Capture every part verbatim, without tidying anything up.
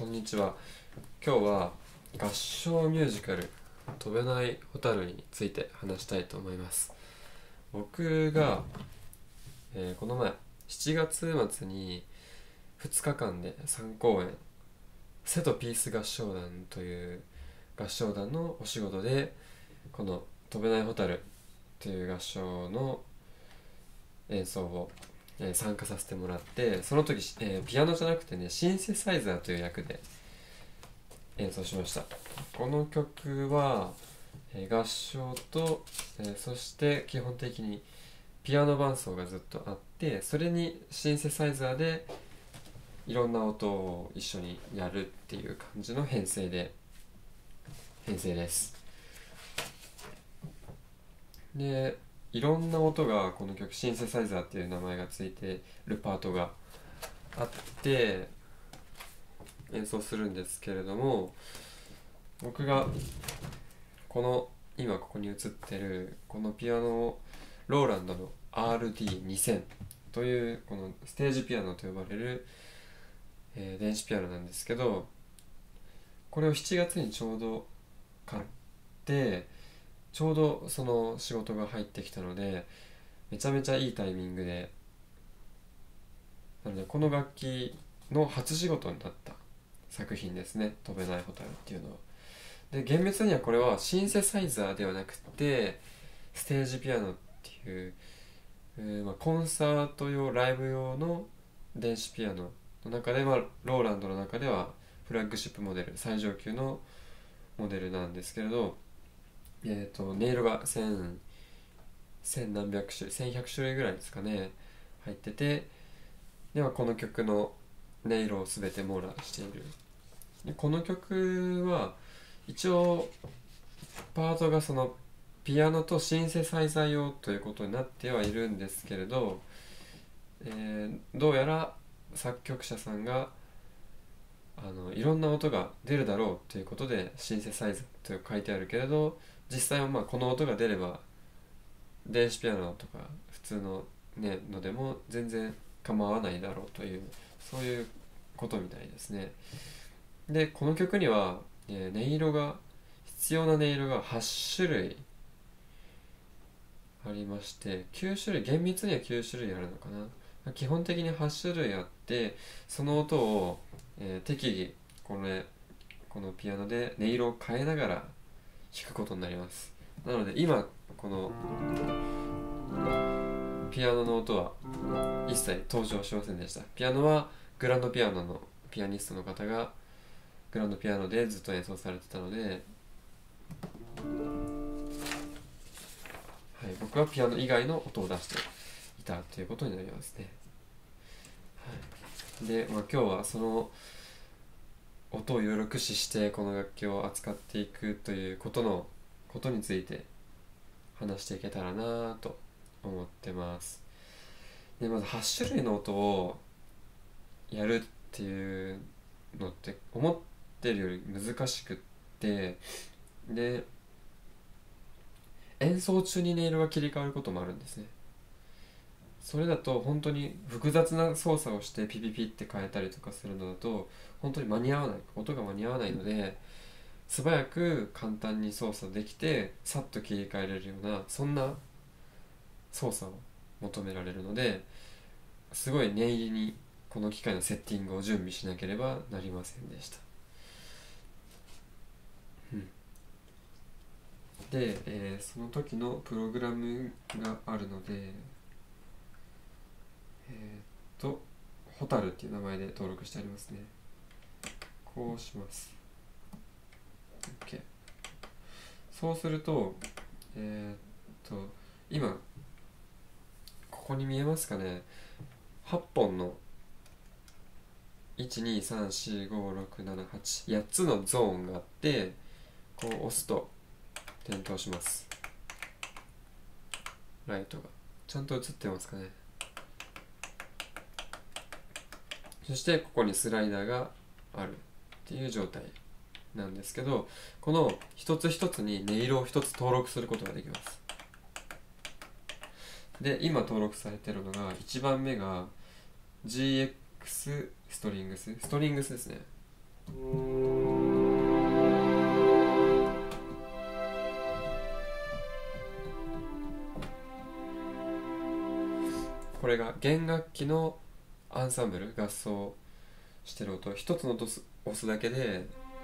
んにちは。今日は合唱ミュージカル飛べない蛍について話したいと思います。僕が、えーこの前しちがつ末にふつかかんでさんこうえん瀬戸ピース合唱団という合唱団のお仕事でこの飛べない蛍という合唱の演奏を、えー参加させてもらって、その時、えーピアノじゃなくてね、シンセサイザーという役で演奏しました。この曲は、えー合唱と、えーそして基本的にピアノ伴奏がずっとあって、それにシンセサイザーでいろんな音を一緒にやるっていう感じの編成で編成です。でいろんな音がこの曲、シンセサイザーっていう名前がついてるパートがあって演奏するんですけれども、僕がこの今ここに映ってるこのピアノをローランドの アールディーにせん というこのステージピアノと呼ばれる、えー電子ピアノなんですけど、これをしちがつにちょうど買って、ちょうどその仕事が入ってきたのでめちゃめちゃいいタイミングで、なのでこの楽器の初仕事になった作品ですね、飛べない蛍っていうのは。で厳密にはこれはシンセサイザーではなくてステージピアノっていう、えーまあ、コンサート用ライブ用の電子ピアノの中で、まあ、ローランドの中ではフラッグシップモデル、最上級のモデルなんですけれど、えー、と音色が千、千何百種類、千百種類ぐらいですかね入ってて、ではこの曲の音色を全て網羅している。でこの曲は一応パートがそのピアノとシンセサイザー用ということになってはいるんですけれど、えーどうやら作曲者さんがあのいろんな音が出るだろうということでシンセサイザーと書いてあるけれど、実際はまあこの音が出れば電子ピアノとか普通の、ね、のでも全然構わないだろうという、そういうことみたいですね。でこの曲には、えー音色が必要な音色がはちしゅるいありまして、きゅうしゅるい、厳密にはきゅうしゅるいあるのかな。基本的にはちしゅるいあって、その音を、えー適宜これこのピアノで音色を変えながら弾くことになります。なので今このピアノの音は一切登場しませんでした。ピアノはグランドピアノのピアニストの方がグランドピアノでずっと演奏されてたので、はい、僕はピアノ以外の音を出していたということになりますね。はい、で、まあ、今日はその音をいろいろ駆使してこの楽器を扱っていくということのことについて話していけたらなと思ってます。でまずはちしゅるいの音をやるっていうのって思ってるより難しくって、で演奏中に音色が切り替わることもあるんですね。それだと本当に複雑な操作をしてピピピって変えたりとかするのだと本当に間に合わない、音が間に合わないので、素早く簡単に操作できてさっと切り替えれるような、そんな操作を求められるので、すごい念入りにこの機械のセッティングを準備しなければなりませんでした。うん、で、えーその時のプログラムがあるので、えーっとホタルっていう名前で登録してありますね。こうします。 OK。 そうするとえーっと今ここに見えますかね、はっぽんのいちにさんしごろくななはち、やっつのゾーンがあって、こう押すと点灯します。ライトがちゃんと映ってますかね。そしてここにスライダーがあるっていう状態なんですけど、この一つ一つに音色を一つ登録することができます。で今登録されてるのがいちばんめが ジーエックス ストリングスストリングスですね。 これが弦楽器のアンサンブル、合奏してる音、一つの音す押すだけで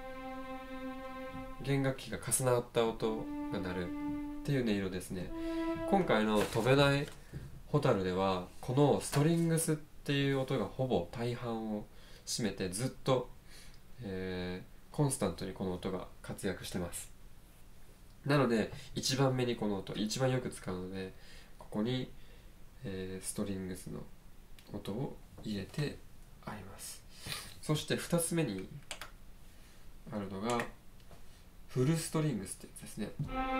弦楽器が重なった音が鳴るっていう音色ですね。今回の飛べない蛍ではこのストリングスっていう音がほぼ大半を占めて、ずっと、えー、コンスタントにこの音が活躍してます。なのでいちばんめにこの音一番よく使うので、ここに、えー、ストリングスの音を入れてあります。そしてふたつめにあるのがフルストリングスってやつですね。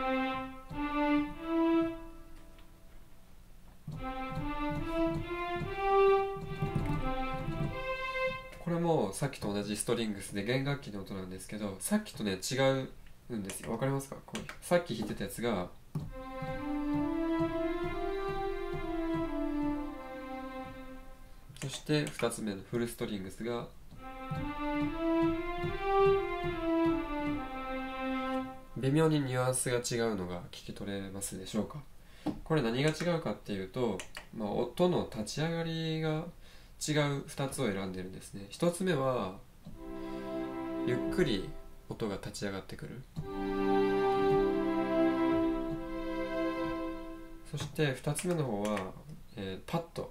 これもさっきと同じストリングスで弦楽器の音なんですけど、さっきとね違うんですよ。わかりますか？こうさっき弾いてたやつがそしてふたつめのフルストリングスが微妙にニュアンスが違うのが聞き取れますでしょうか？これ何が違うかっていうと、まあ、音の立ち上がりが違うふたつを選んでるんですね。ひとつめはゆっくり音が立ち上がってくる。そしてふたつめの方は、えー、パッと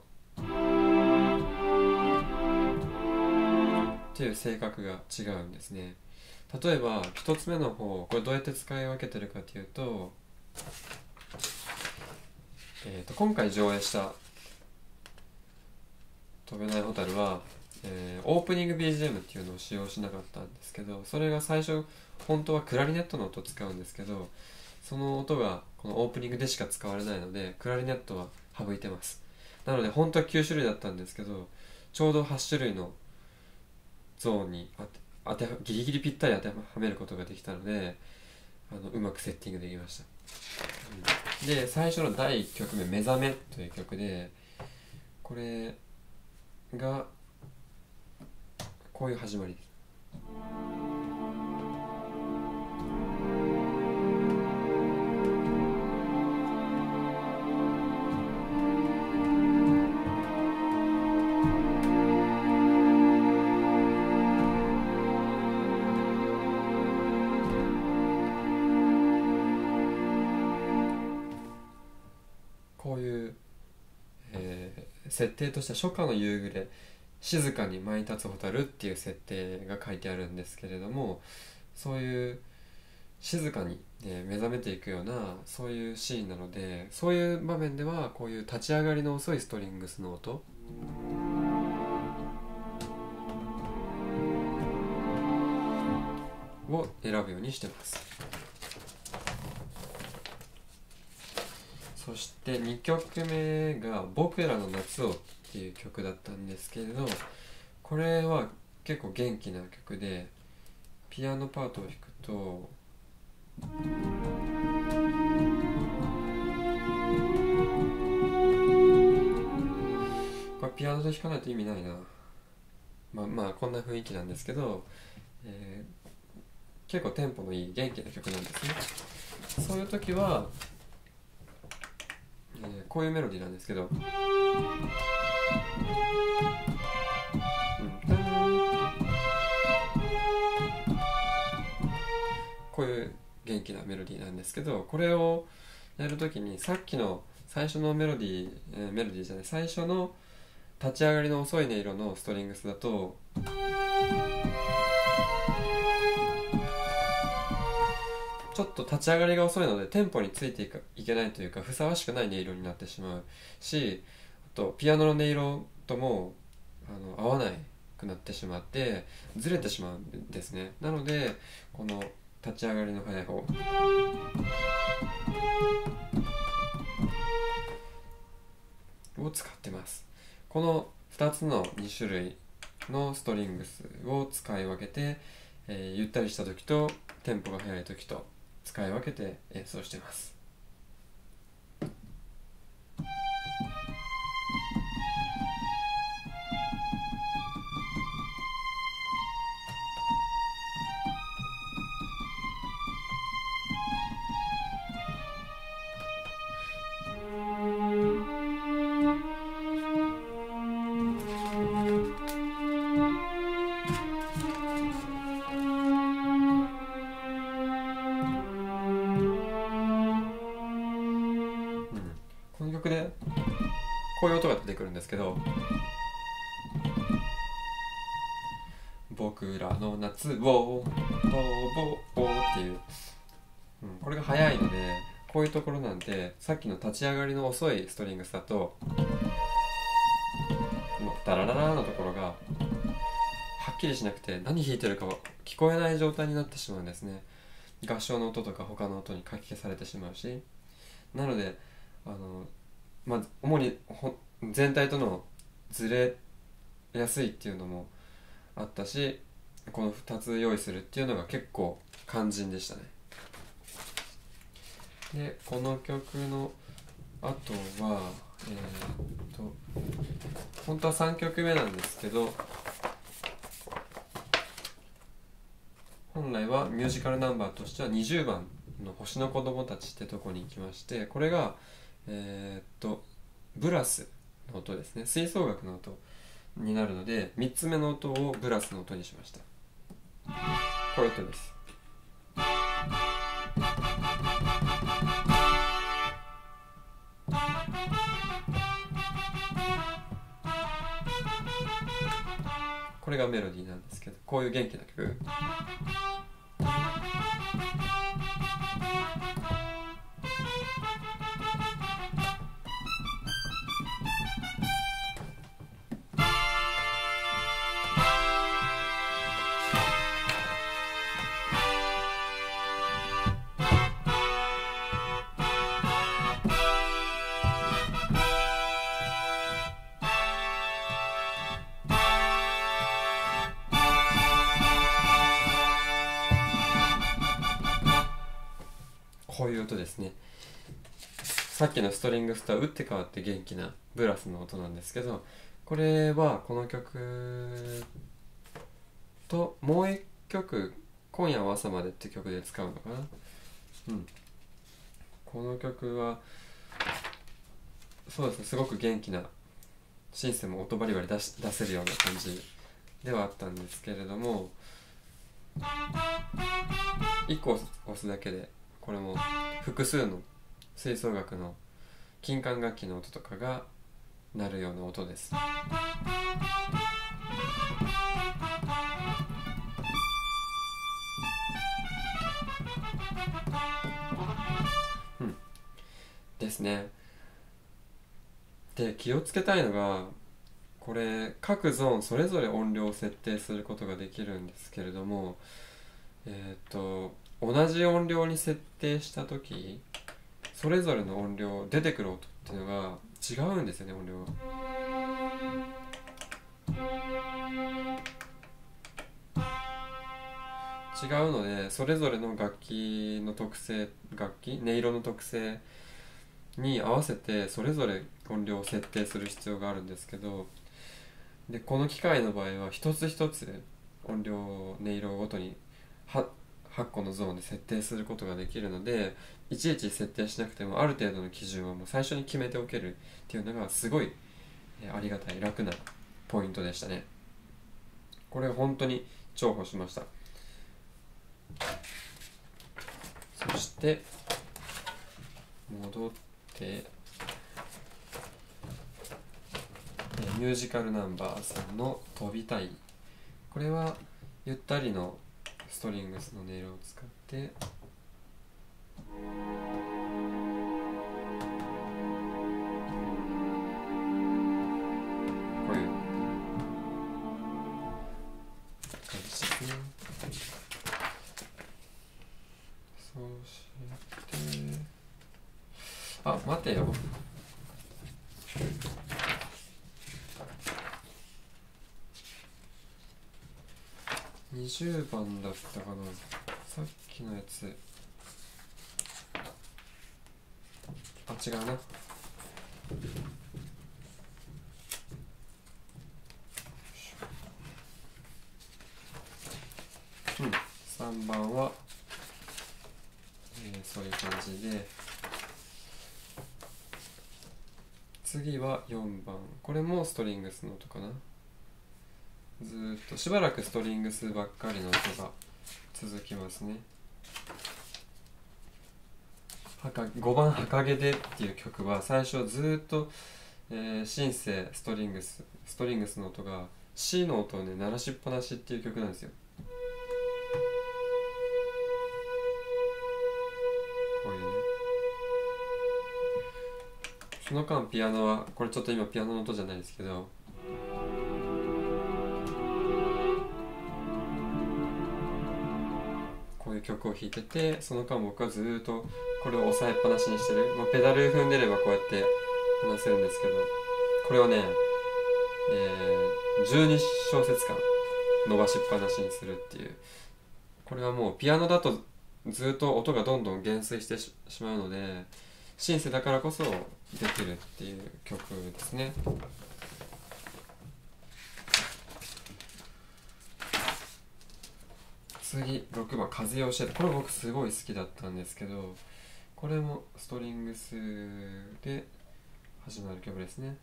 っていう性格が違うんですね。例えばひとつめの方、これどうやって使い分けてるかというと、えー、と今回上映した飛べない蛍は、えー、オープニング ビージーエム っていうのを使用しなかったんですけど、それが最初本当はクラリネットの音を使うんですけど、その音がこのオープニングでしか使われないのでクラリネットは省いてます。なので本当はきゅうしゅるいだったんですけど、ちょうどはちしゅるいのゾーンに当て当てギリギリぴったり当てはめることができたので、あのうまくセッティングできました。うん、で最初のだいいっきょくめ「目覚め」という曲で、これがこういう始まりです。こういう、えー設定としては初夏の夕暮れ静かに舞い立つ蛍っていう設定が書いてあるんですけれども、そういう静かに、ね、目覚めていくようなそういうシーンなので、そういう場面ではこういう立ち上がりの遅いストリングスの音を選ぶようにしてます。そしてにきょくめが「僕らの夏を」っていう曲だったんですけれど、これは結構元気な曲で、ピアノパートを弾くとこれピアノで弾かないと意味ないな。まあまあこんな雰囲気なんですけど、えー、結構テンポのいい元気な曲なんですね。そういう時は、えー、こういうメロディーなんですけど、うん、こういう元気なメロディーなんですけど、これをやるときにさっきの最初のメロディー、えー、メロディーじゃない最初の立ち上がりの遅い音色のストリングスだと、ちょっと立ち上がりが遅いのでテンポについていかいけないというか、ふさわしくない音色になってしまうし、あとピアノの音色ともあの合わないくなってしまってずれてしまうんですね。なのでこの立ち上がりの早い方を使ってます。このふたつのにしゅるいのストリングスを使い分けて、えー、ゆったりした時とテンポが速い時と使い分けて演奏しています。 曲でこういう音が出てくるんですけど、僕らの夏を飛ぼうっていう、うん、これが速いので、こういうところなんてさっきの立ち上がりの遅いストリングスだとこのダラララのところがはっきりしなくて何弾いてるか聞こえない状態になってしまうんですね。合唱の音とか他の音にかき消されてしまうし、なのであの、まあ、主に全体とのずれやすいっていうのもあったし、このふたつ用意するっていうのが結構肝心でしたね。でこの曲のあとはえー、っと本当はさんきょくめなんですけど、本来はミュージカルナンバーとしてはにじゅうばんの星の子供たちってとこに行きまして、これがえー、っとブラスの音ですね、吹奏楽の音になるので、みっつめの音をブラスの音にしました。こういう音です。これがメロディーなんですけど、こういう元気な曲。こういう音ですね。さっきのストリングスとは打って変わって元気なブラスの音なんですけど、これはこの曲ともう一曲「今夜は朝まで」って曲で使うのかな。うん、この曲はそうですね、すごく元気な、シンセも音バリバリ出し出せるような感じではあったんですけれども、いっこ押すだけでこれも複数の吹奏楽の金管楽器の音とかが鳴るような音です。うんですね。で気をつけたいのが、これ各ゾーンそれぞれ音量を設定することができるんですけれども、えっと同じ音量に設定した時、それぞれの音量出てくる音っていうのが違うんですよね、音量が。違うので、それぞれの楽器の特性、楽器音色の特性に合わせてそれぞれ音量を設定する必要があるんですけど、でこの機械の場合は一つ一つ音量音色ごとにははっこのゾーンで設定することができるので、いちいち設定しなくてもある程度の基準はもう最初に決めておけるっていうのがすごいありがたい楽なポイントでしたね。これ本当に重宝しました。そして戻ってミュージカルナンバーさんの飛びたい、これはゆったりのストリングスの音色を使ってこういう感じですね。そうしてあ、待てよ、にじゅうばんだったかな、さっきのやつ。あ、違うな。うん、さんばんは、えー、そういう感じで、次はよんばん、これもストリングスの音かな。ずーっとしばらくストリングスばっかりの音が続きますね。 はかごばん「はかげで」っていう曲は最初ずーっと、えーシンセストリングスストリングスの音が C の音をね鳴らしっぱなしっていう曲なんですよ。こういうね。その間ピアノはこれちょっと今ピアノの音じゃないですけど、こういう曲を弾いてて、その間僕はずーっとこれを押さえっぱなしにしてる、まあ、ペダル踏んでればこうやって話せるんですけど、これをね、えー、じゅうに小節間伸ばしっぱなしにするっていう。これはもうピアノだとずっと音がどんどん減衰して し, しまうので、シンセだからこそできるっていう曲ですね。次ろくばん「風を教えて」。これ僕すごい好きだったんですけど、これもストリングスで始まる曲ですね。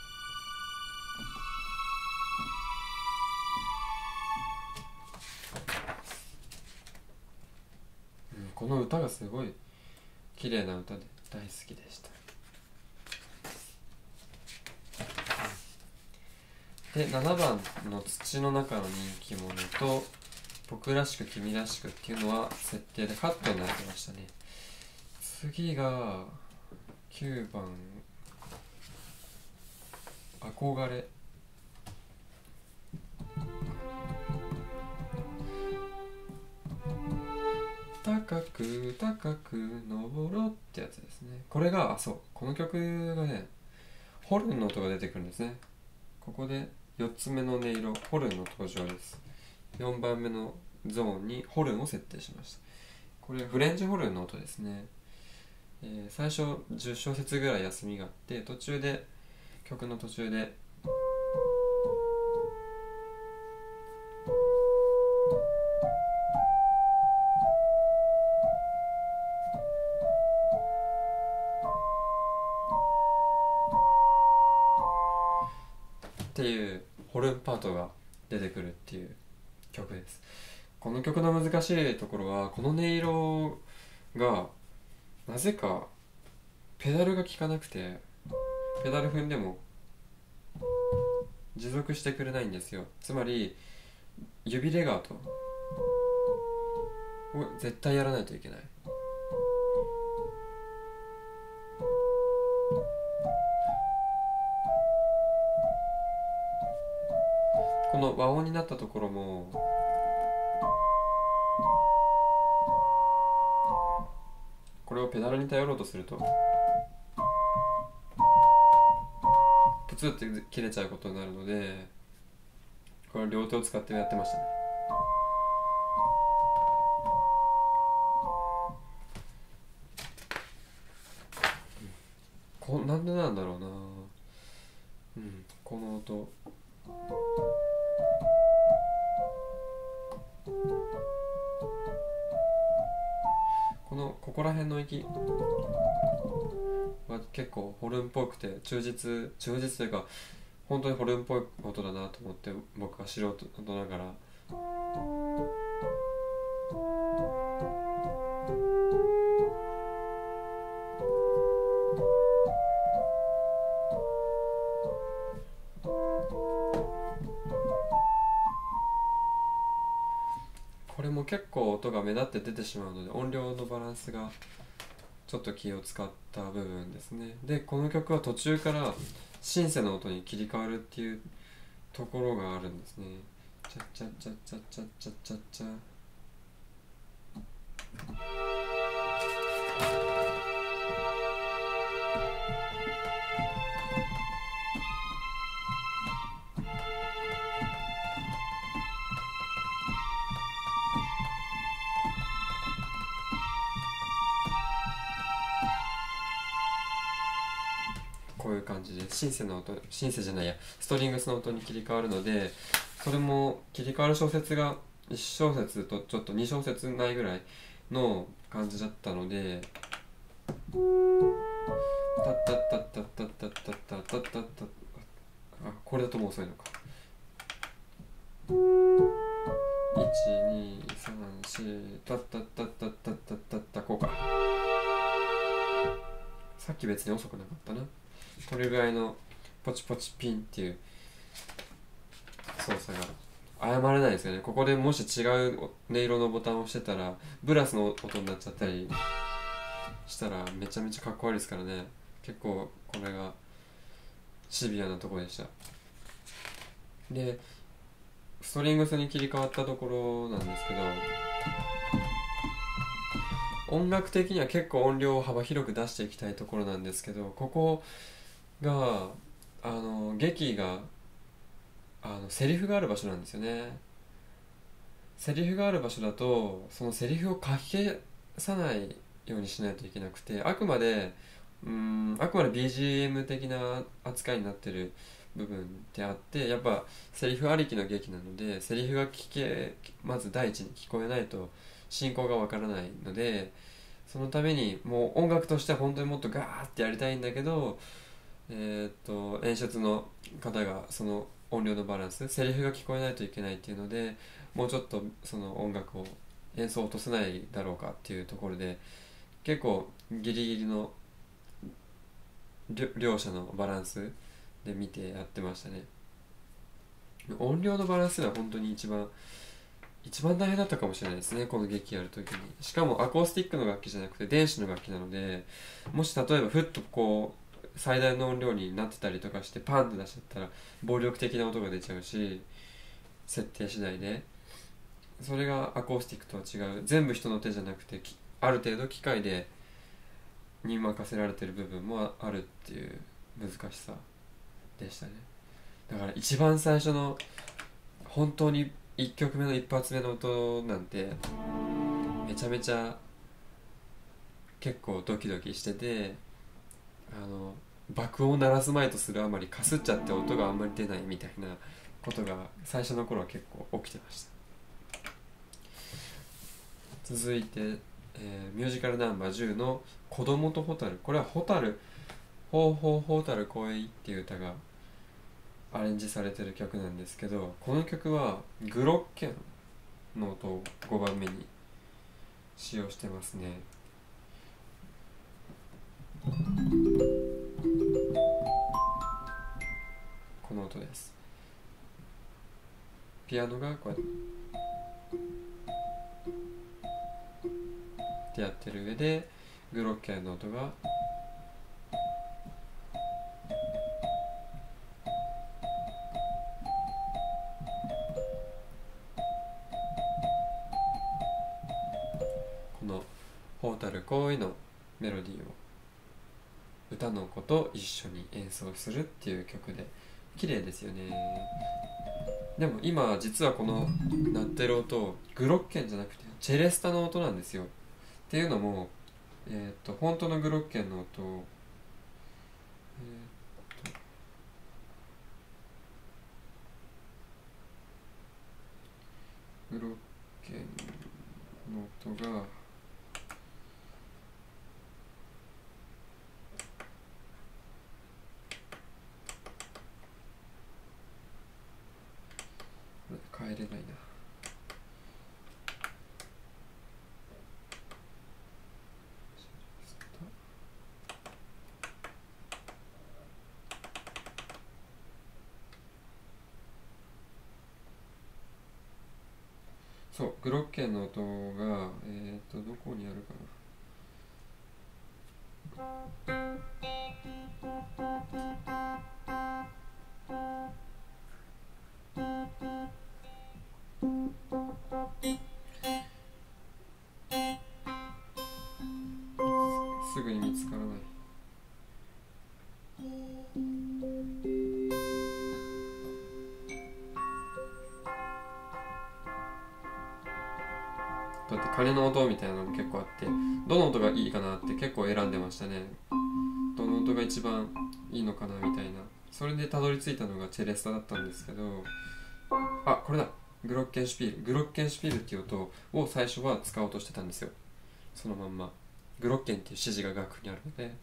うん、この歌がすごい綺麗な歌で大好きでした。でななばんの「土の中の人気者」と「僕らしく君らしく」っていうのは設定でカットになってましたね。次がきゅうばん「憧れ」。高く高く登ろうってやつですね。これがあそうこの曲がね、ホルンの音が出てくるんですね。ここでよっつめの音色、ホルンの登場です。よんばんめのゾーンにホルンを設定しました。これフレンチホルンの音ですね。えー、最初じゅっ小節ぐらい休みがあって、途中で曲の途中でっていうホルンパートが出てくるっていう曲です。この曲の難しいところは、この音色がなぜかペダルが効かなくて、ペダル踏んでも持続してくれないんですよ。つまり指レガートを絶対やらないといけない。この和音になったところもこれをペダルに頼ろうとするとプツって切れちゃうことになるので、これは両手を使ってやってましたね。こなんでなんだろうな。うん、この音このここら辺の息は結構ホルンっぽくて忠実忠実というか本当にホルンっぽい音だなと思って、僕は素人ながらこれも結構音が目立って出てしまうので、音量のバランスがちょっと気を使った部分ですね。でこの曲は途中からシンセの音に切り替わるっていうところがあるんですね。チャッチャッチャッチャッチャッチャッチャッチャ。こういう感じでシンセの音、シンセじゃないやストリングスの音に切り替わるので、それも切り替わる小節がいち小節とちょっとに小節ないぐらいの感じだったので、タッタッタッタッタッタッタッタッタッタッタッタッ、あ、これだともう遅いのか。いち、に、さん、し、タッタッタッタッタッタッタッタ、こうか。 さっき別に遅くなかったな。これぐらいのポチポチピンっていう操作が誤れないですよね。ここでもし違う音色のボタンを押してたらブラスの音になっちゃったりしたらめちゃめちゃかっこ悪いですからね。結構これがシビアなところでした。でストリングスに切り替わったところなんですけど、音楽的には結構音量を幅広く出していきたいところなんですけど、ここがあの劇があのセリフがある場所なんですよね。セリフがある場所だとそのセリフを書き消さないようにしないといけなくて、あくまでうーんあくまで ビージーエム 的な扱いになってる部分であって、やっぱセリフありきの劇なのでセリフが聞けまず第一に聞こえないと進行がわからないので、そのためにもう音楽としては本当にもっとガーってやりたいんだけど、えーっと演出の方がその音量のバランス、セリフが聞こえないといけないっていうので、もうちょっとその音楽を演奏を落とせないだろうかっていうところで結構ギリギリの両者のバランスで見てやってましたね。音量のバランスが本当に一番一番大変だったかもしれないですね、この劇やるときに。しかもアコースティックの楽器じゃなくて電子の楽器なので、もし例えばふっとこう最大の音量になってたりとかしてパンって出しちゃったら暴力的な音が出ちゃうし、設定次第でそれがアコースティックとは違う、全部人の手じゃなくてある程度機械でに任せられてる部分もあるっていう難しさでしたね。だから一番最初の本当にいっきょくめの一発目の音なんてめちゃめちゃ結構ドキドキしてて、あの爆音を鳴らすまいとするあまりかすっちゃって音があんまり出ないみたいなことが最初の頃は結構起きてました。続いて、えーミュージカルナンバーじゅうの子供と蛍。これは蛍ほうほうほうたる恋っていう歌がアレンジされてる曲なんですけど、この曲はグロッケンの音をごばんめに使用してますね。この音です。ピアノがこうやってやってる上でグロッケンの音がこの「ほうたる恋」のメロディーを歌の子と一緒に演奏するっていう曲で綺麗ですよね。でも今実はこの鳴ってる音グロッケンじゃなくてチェレスタの音なんですよ。っていうのも、えー、と本当のグロッケンの音を、えー、とグロッケンの音が変えれないな。そう、グロッケンの音がえっ、とどこにあるかな、すぐに見つからない。だって鐘の音みたいなのも結構あって、どの音がいいかなって結構選んでましたね。どの音が一番いいのかなみたいな。それでたどり着いたのがチェレスタだったんですけど、あ、これだ、グロッケンシュピールグロッケンシュピールっていう音を最初は使おうとしてたんですよ。そのまんまグロッケンっていう指示が楽譜にあるので、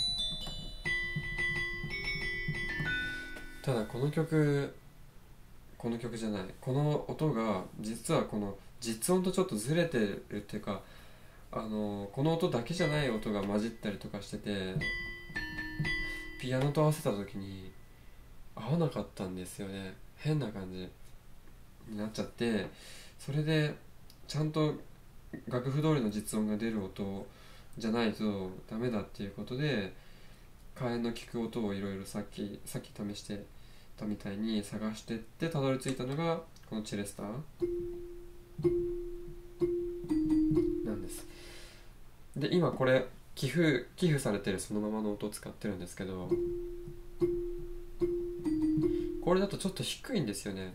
ただこの曲この曲じゃない、この音が実はこの実音とちょっとずれてるっていうか、あのこの音だけじゃない音が混じったりとかしてて、ピアノと合わせた時に合わなかったんですよね。変な感じになっちゃって、それでちゃんと楽譜通りの実音が出る音じゃないとダメだっていうことで、火炎の効く音をいろいろさっきさっき試してたみたいに探してってたどり着いたのがこのチェレスターなんです。で今これ寄付寄付されてるそのままの音を使ってるんですけど、これだとちょっと低いんですよね。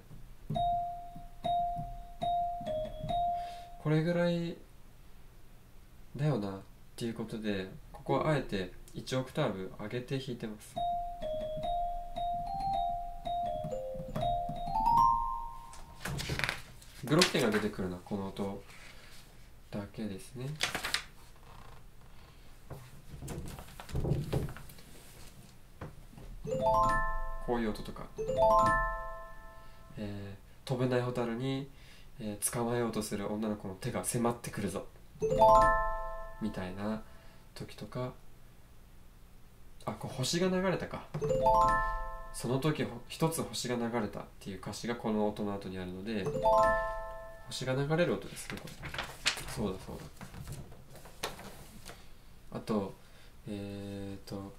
これぐらいだよなっていうことで、ここはあえていちオクターブ上げて弾いてます。グロッケンが出てくるのはこの音だけですね。こういう音とか、えー、飛べないホタルに、えー、捕まえようとする女の子の手が迫ってくるぞみたいな時とか、あ、これ星が流れたか、その時一つ星が流れたっていう歌詞がこの音の後にあるので、星が流れる音ですねこれ。そうだそうだ。あとえーと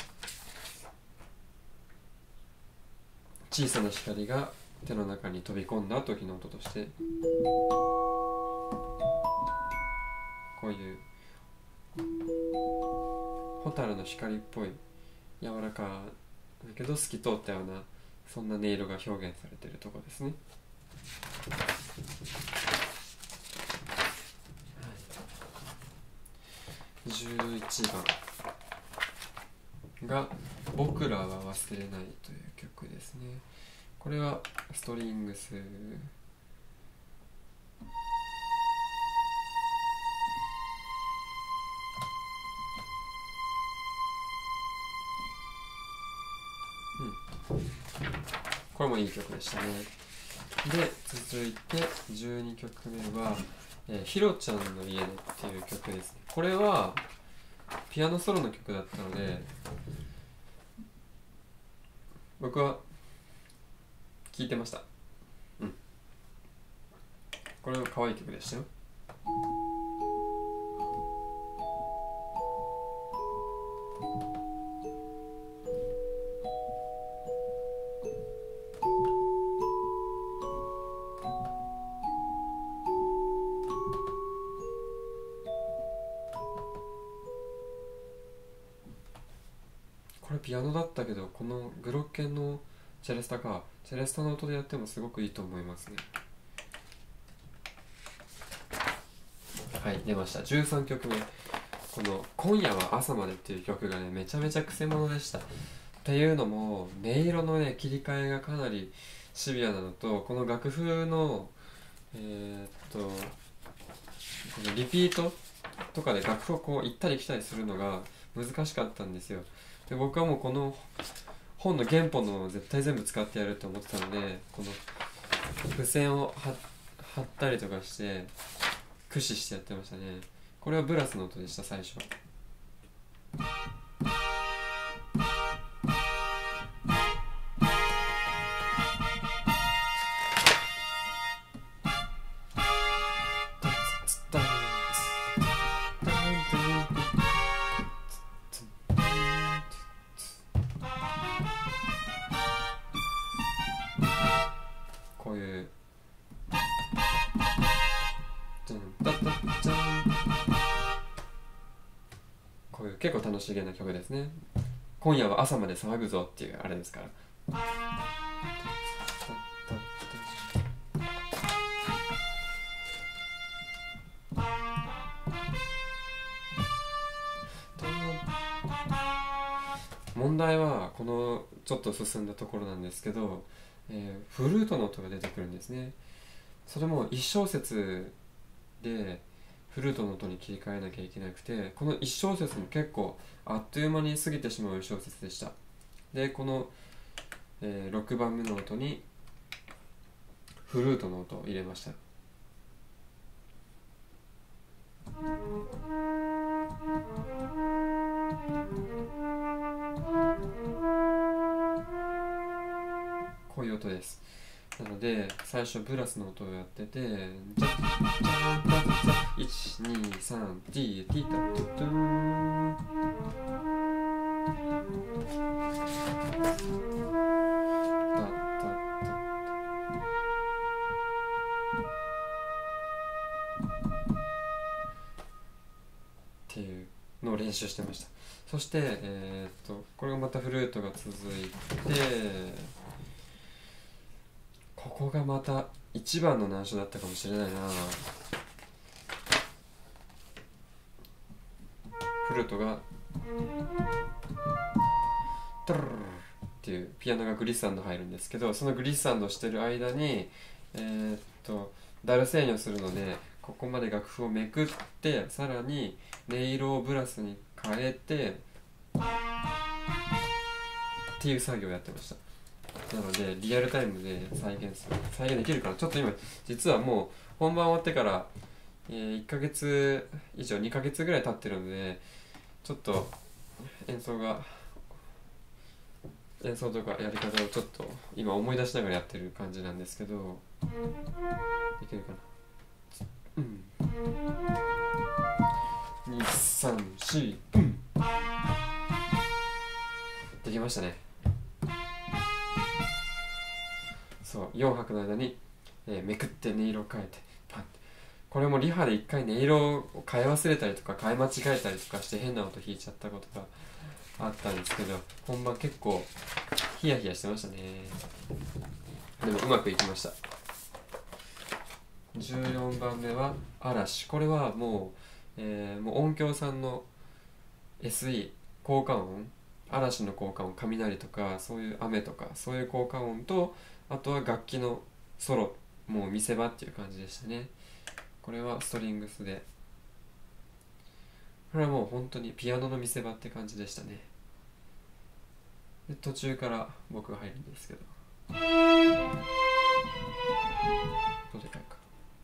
小さな光が手の中に飛び込んだ時の音として、こういう蛍の光っぽい柔らかだけど透き通ったような、そんな音色が表現されているところですね。じゅういちばんが「僕らは忘れない」という曲ですね。これはストリングス、これもいい曲でしたね。で続いてじゅうにきょくめは「えー、ひろちゃんの家で」っていう曲ですね。これはピアノソロの曲だったので、僕は聴いてました。うん、これは可愛い曲でしたよ。これピアノだったけど、このグロッケンのチェレスタか、チェレスタの音でやってもすごくいいと思いますね。はい、出ました。じゅうさんきょくめ、この「今夜は朝まで」っていう曲がね、めちゃめちゃくせ者でした。っていうのも音色のね切り替えがかなりシビアなのと、この楽譜のえー、っとこのリピートとかで楽譜をこう行ったり来たりするのが難しかったんですよ。で僕はもうこの本の原本の絶対全部使ってやると思ってたので、この付箋を貼ったりとかして駆使してやってましたね。これはブラスの音でした最初。こういうこういう結構楽しげな曲ですね。今夜は朝まで騒ぐぞっていうあれですから。問題はこのちょっと進んだところなんですけど、えー、フルートの音が出てくるんですね。それもいち小節でフルートの音に切り替えなきゃいけなくて、このいち小節も結構あっという間に過ぎてしまう小節でした。でこの、えー、ろくばんめの音にフルートの音を入れました。こういう音です。なので最初ブラスの音をやってて、いちにさんティーティータトゥトゥーンっていうのを練習してました。そして、えー、っとこれがまたフルートが続いて、ここがまた一番の難所だったかもしれないな。フルートがトゥルルルっていうピアノがグリッサンド入るんですけど、そのグリッサンドしてる間にえー、っとダルセーニョするので、ここまで楽譜をめくって、さらに音色をブラスに変えてっていう作業をやってました。なのでリアルタイムで再現する再現できるかな。ちょっと今実はもう本番終わってから、えー、いっかげつ以上にかげつぐらい経ってるので、ちょっと演奏が演奏とかやり方をちょっと今思い出しながらやってる感じなんですけど、いけるかな。うんにさんし、うん、できましたね。そうよん拍の間に、えー、めくって音色を変えてパンって、これもリハで一回音色を変え忘れたりとか変え間違えたりとかして変な音弾いちゃったことがあったんですけど、本番結構ヒヤヒヤしてましたね。でもうまくいきました。じゅうよんばんめは嵐。これはもう、えー、もう音響さんの エスイー 効果音、嵐の効果音、雷とかそういう雨とかそういう効果音と、あとは楽器のソロ、もう見せ場っていう感じでしたね。これはストリングスで、これはもう本当にピアノの見せ場って感じでしたね。で途中から僕が入るんですけど、どうでかいか。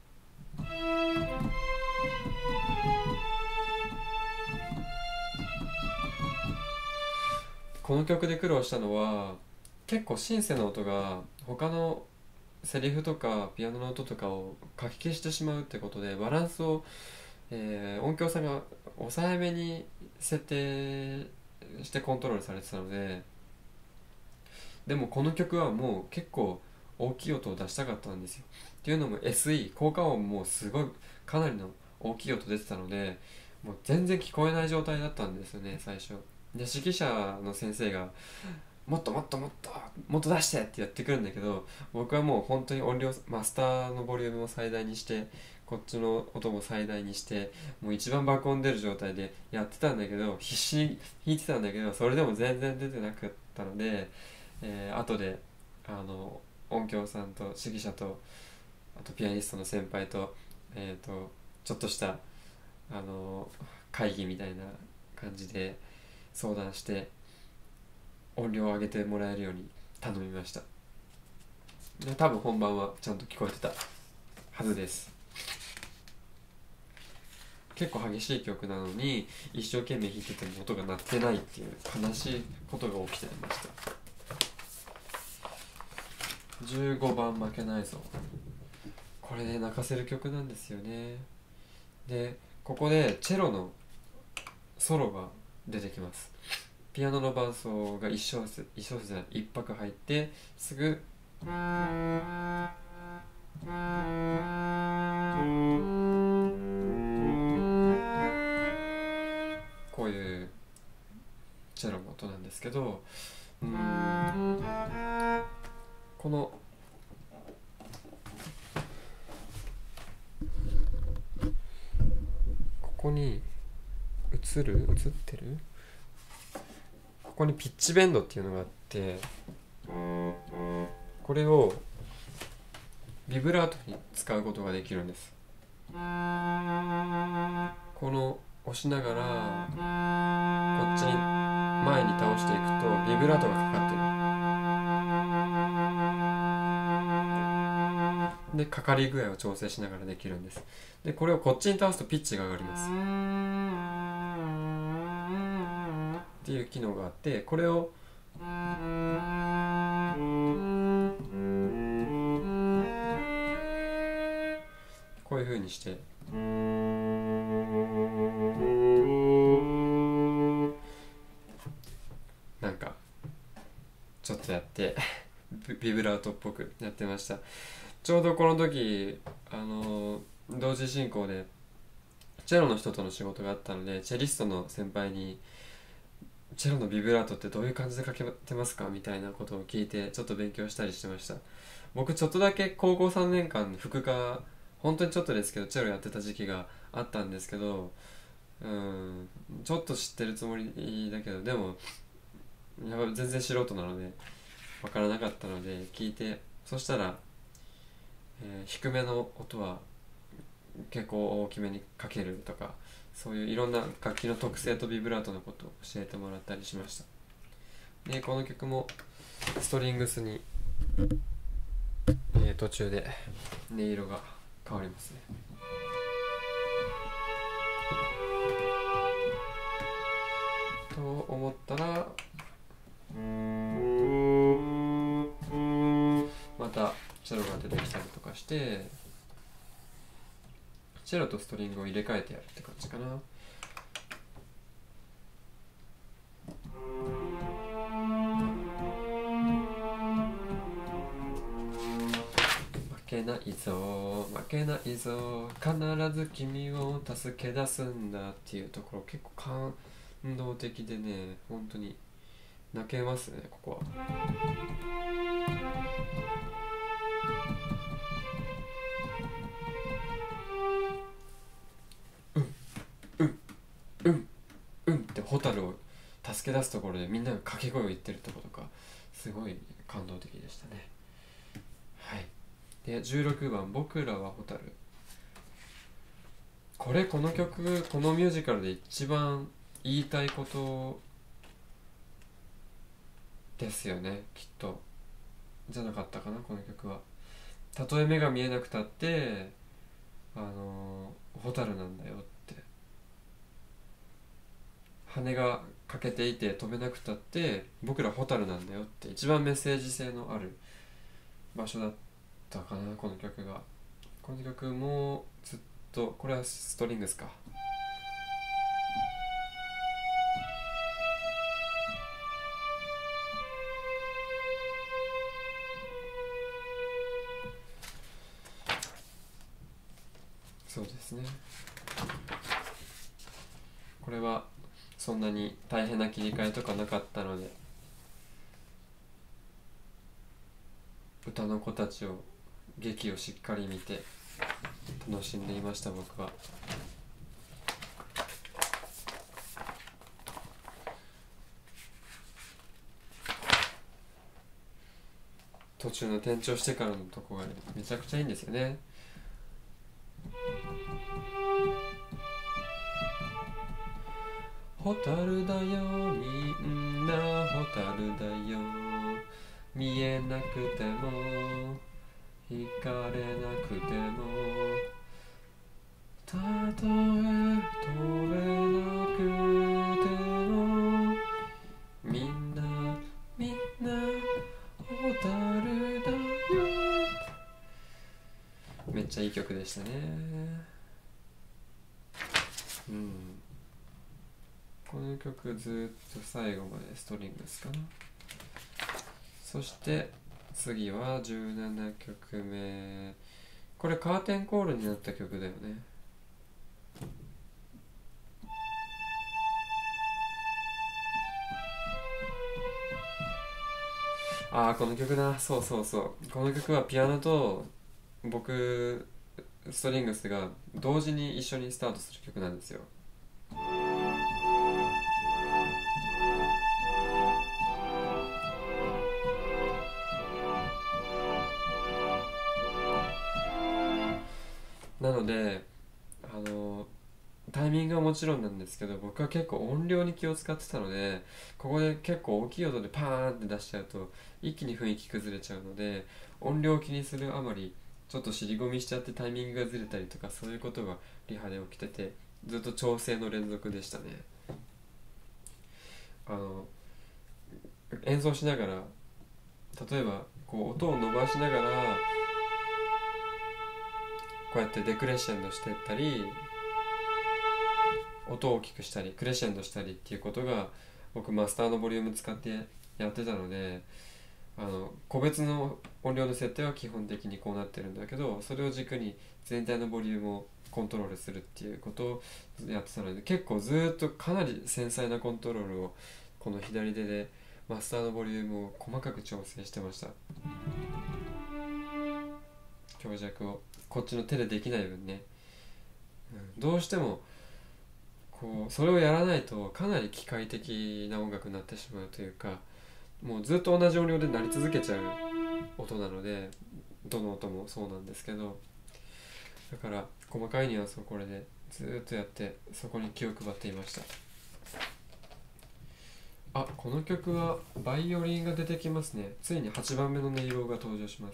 この曲で苦労したのは、結構シンセの音が他のセリフとかピアノの音とかをかき消してしまうってことで、バランスを、えー音響さんが抑えめに設定してコントロールされてたので、でもこの曲はもう結構大きい音を出したかったんですよ。っていうのも エスイー 効果音もすごいかなりの大きい音出てたので、もう全然聞こえない状態だったんですよね、最初で。指揮者の先生がもっともっともっともっと出してってやってくるんだけど、僕はもう本当に音量マスターのボリュームも最大にして、こっちの音も最大にして、もう一番爆音出る状態でやってたんだけど、必死に弾いてたんだけど、それでも全然出てなかったので、えー、後であの音響さんと指揮者と、あとピアニストの先輩と、えー、とちょっとしたあの会議みたいな感じで相談して音量を上げてもらえるように頼みました。で多分本番はちゃんと聞こえてたはずです。結構激しい曲なのに一生懸命弾いてても音が鳴ってないっていう悲しいことが起きていました。じゅうごばん負けないぞ。これで泣かせる曲なんですよね。でここでチェロのソロが出てきます。ピアノの伴奏が一小節一小節じゃない一拍入ってすぐこういうチェロの音なんですけど、うーんこのここに映る映ってるここにピッチベンドっていうのがあって、これをビブラートに使うことができるんです。この押しながらこっちに前に倒していくとビブラートがかかってる。 でかかり具合を調整しながらできるんです。でこれをこっちに倒すとピッチが上がりますっていう機能があって、これをこういう風にしてなんかちょっとやってビブラートっぽくやってました。ちょうどこの時あの同時進行でチェロの人との仕事があったので、チェリストの先輩にチェロのビブラートってどういう感じでかけてますかみたいなことを聞いてちょっと勉強したりしてました。僕ちょっとだけ高校さんねんかん副科、本当にちょっとですけどチェロやってた時期があったんですけど、うんちょっと知ってるつもりだけど、でもやばい全然素人なので分からなかったので聞いて、そしたら、えー低めの音は結構大きめにかけるとか、そういういろんな楽器の特性とビブラートのことを教えてもらったりしました。でこの曲もストリングスに、えー途中で音色が変わりますね。と思ったらまたチェロが出てきたりとかして、チェロとストリングを入れ替えてやるって感じかな。負けないぞ負けないぞ必ず君を助け出すんだっていうところ結構感動的でね、本当に泣けますねここは。うんうんってホタルを助け出すところでみんなが掛け声を言ってるところとかすごい感動的でしたね。はい。でじゅうろくばん僕らはホタル。これこの曲このミュージカルで一番言いたいことですよねきっと。じゃなかったかなこの曲は。たとえ目が見えなくたってあのホタルなんだよって、羽が欠けていて飛べなくたって僕らホタルなんだよって一番メッセージ性のある場所だったかなこの曲が。この曲もずっと、これはストリングスか。そうですね。これはそんなに大変な切り替えとかなかったので、歌の子たちを劇をしっかり見て楽しんでいました僕は。途中の転調してからのとこがめちゃくちゃいいんですよね。ホタルだよみんなホタルだよ、見えなくても惹かれなくても、たとえ飛べなくてもみんなみんなホタルだよ。めっちゃいい曲でしたね。うん、この曲ずっと最後までストリングスかな。そして次はじゅうななきょくめ、これカーテンコールになった曲だよね。ああこの曲だ、そうそうそう、この曲はピアノと僕ストリングスが同時に一緒にスタートする曲なんですよ。なのであのタイミングはもちろんなんですけど、僕は結構音量に気を使ってたので、ここで結構大きい音でパーンって出しちゃうと一気に雰囲気崩れちゃうので、音量を気にするあまりちょっと尻込みしちゃってタイミングがずれたりとか、そういうことがリハで起きてて、ずっと調整の連続でしたね。あの演奏しながら、例えばこう音を伸ばしながらこうやってデクレッシェンドしていったり、音を大きくしたりクレッシェンドしたりっていうことが、僕マスターのボリューム使ってやってたので、あの個別の音量の設定は基本的にこうなってるんだけど、それを軸に全体のボリュームをコントロールするっていうことをやってたので、結構ずっとかなり繊細なコントロールをこの左手でマスターのボリュームを細かく調整してました。強弱をこっちの手でできない分ね、うん、どうしてもこうそれをやらないとかなり機械的な音楽になってしまうというか、もうずっと同じ音量で鳴り続けちゃう音なので、どの音もそうなんですけど、だから細かいニュアンスをこれでずっとやって、そこに気を配っていました。あ、この曲はバイオリンが出てきますね。ついにはちばんめの音色が登場します。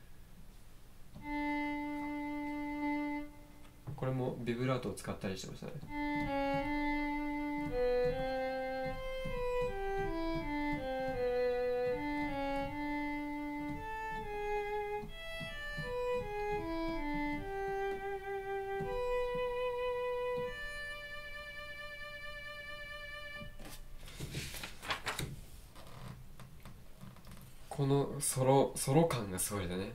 これもビブラートを使ったりしてましたね。このソロソロ感がすごいだね。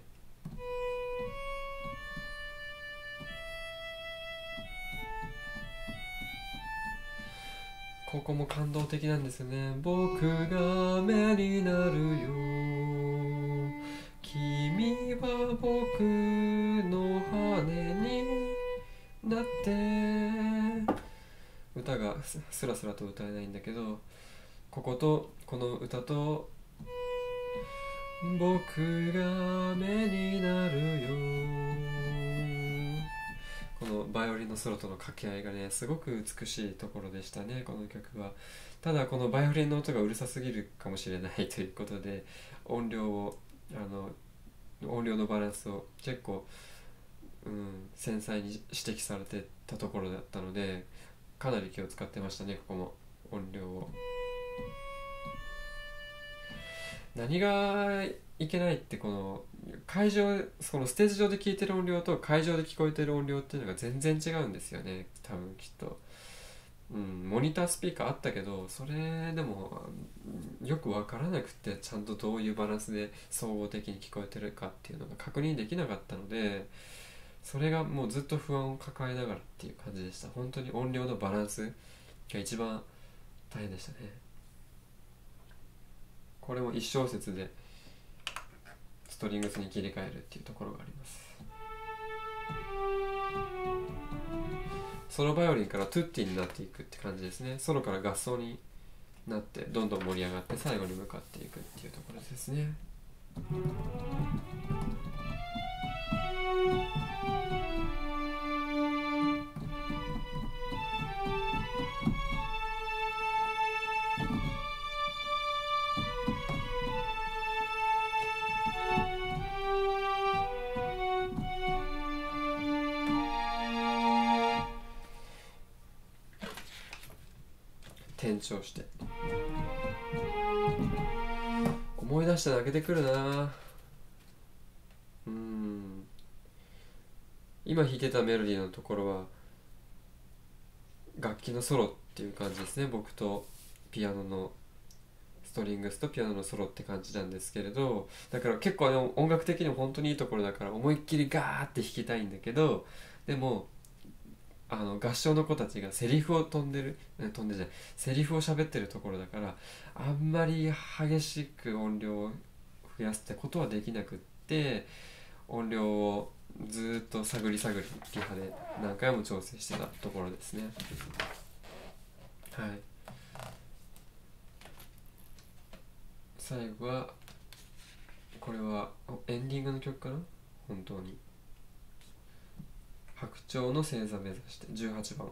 ここも感動的なんですよね。僕が目になるよ、君は僕の羽になって。歌がスラスラと歌えないんだけど、こことこの歌と僕が目になるよ、このバイオリンのソロとの掛け合いがね、すごく美しいところでしたね、この曲は。ただこのバイオリンの音がうるさすぎるかもしれないということで、音量をあの音量のバランスを結構、うん、繊細に指摘されてたところだったので、かなり気を使ってましたね、ここも音量を。何がいけないって、この会場、このステージ上で聞いてる音量と会場で聞こえてる音量っていうのが全然違うんですよね、多分きっと。うん、モニタースピーカーあったけど、それでもよく分からなくて、ちゃんとどういうバランスで総合的に聞こえてるかっていうのが確認できなかったので、それがもうずっと不安を抱えながらっていう感じでした。本当に音量のバランスが一番大変でしたね。これもいち小節でストリングスに切り替えるっていうところがあります。ソロバイオリンからトゥッティになっていくって感じですね。ソロから合奏になってどんどん盛り上がって最後に向かっていくっていうところですね。転調して思い出して泣けてくるな。うん、今弾いてたメロディーのところは楽器のソロっていう感じですね。僕とピアノのストリングスとピアノのソロって感じなんですけれど、だから結構、ね、音楽的にも本当にいいところだから思いっきりガーって弾きたいんだけど、でもあの合唱の子たちがセリフを飛んでる飛んでじゃないセリフを喋ってるところだから、あんまり激しく音量を増やすってことはできなくって、音量をずっと探り探りリハで何回も調整してたところですね。はい、最後はこれはエンディングの曲かな。本当に白鳥の星座目指してじゅうはちばん。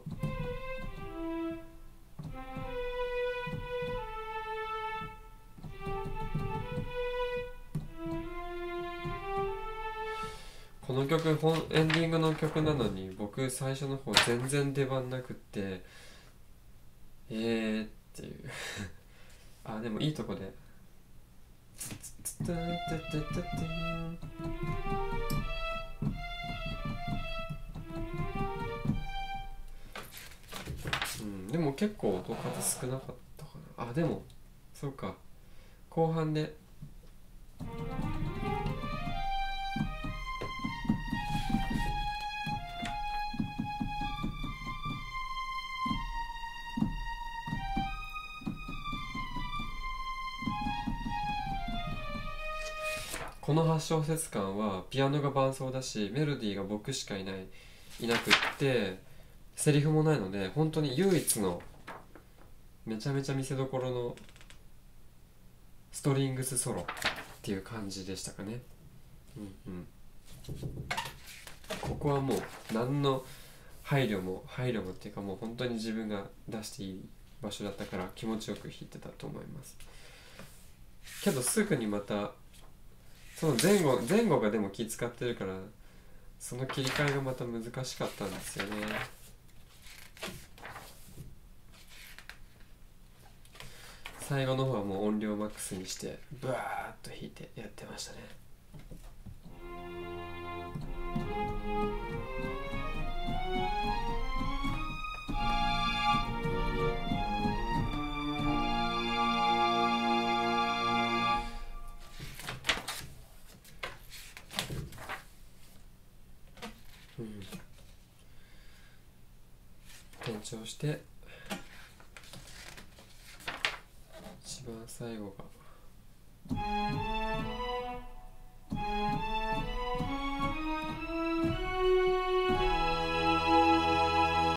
ここの曲本エンディングの曲なのに僕最初の方全然出番なくってえーっていうあでもいいとこでうん、でも結構音数少なかったかなあでもそうか後半でこのはち小節間はピアノが伴奏だしメロディーが僕しかいないいなくってセリフもないので本当に唯一のめちゃめちゃ見せどころのストリングスソロっていう感じでしたかね。うんうん、ここはもう何の配慮も配慮もっていうかもう本当に自分が出していい場所だったから気持ちよく弾いてたと思います。けどすぐにまたその前後前後がでも気使ってるからその切り替えがまた難しかったんですよね。最後の方はもう音量マックスにしてブワーッと弾いてやってましたね。うん、転調して一番最後が